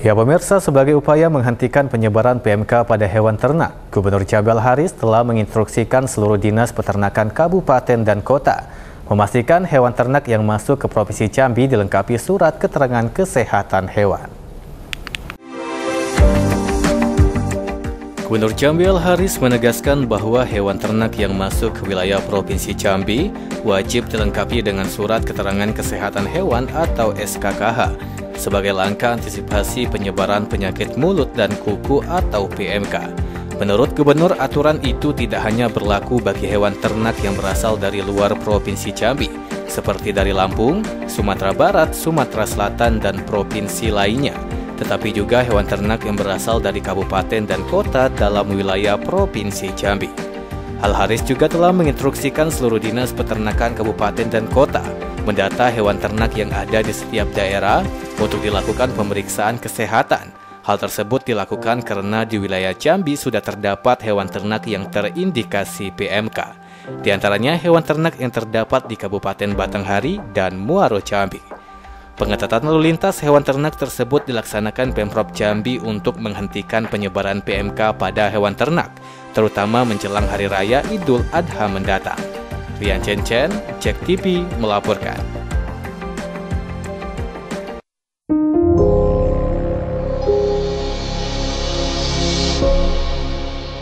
Ya pemirsa, sebagai upaya menghentikan penyebaran PMK pada hewan ternak, Gubernur Jambi Al-Haris telah menginstruksikan seluruh dinas peternakan kabupaten dan kota memastikan hewan ternak yang masuk ke Provinsi Jambi dilengkapi surat keterangan kesehatan hewan. Gubernur Jambi Al-Haris menegaskan bahwa hewan ternak yang masuk ke wilayah Provinsi Jambi wajib dilengkapi dengan surat keterangan kesehatan hewan atau SKKH sebagai langkah antisipasi penyebaran penyakit mulut dan kuku atau PMK. Menurut Gubernur, aturan itu tidak hanya berlaku bagi hewan ternak yang berasal dari luar Provinsi Jambi, seperti dari Lampung, Sumatera Barat, Sumatera Selatan, dan provinsi lainnya, tetapi juga hewan ternak yang berasal dari kabupaten dan kota dalam wilayah Provinsi Jambi. Al-Haris juga telah menginstruksikan seluruh dinas peternakan kabupaten dan kota mendata hewan ternak yang ada di setiap daerah untuk dilakukan pemeriksaan kesehatan. Hal tersebut dilakukan karena di wilayah Jambi sudah terdapat hewan ternak yang terindikasi PMK. Di antaranya hewan ternak yang terdapat di Kabupaten Batanghari dan Muaro Jambi. Pengetatan lalu lintas hewan ternak tersebut dilaksanakan Pemprov Jambi untuk menghentikan penyebaran PMK pada hewan ternak, terutama menjelang Hari Raya Idul Adha mendatang. Rian Cencen, JEK TV melaporkan.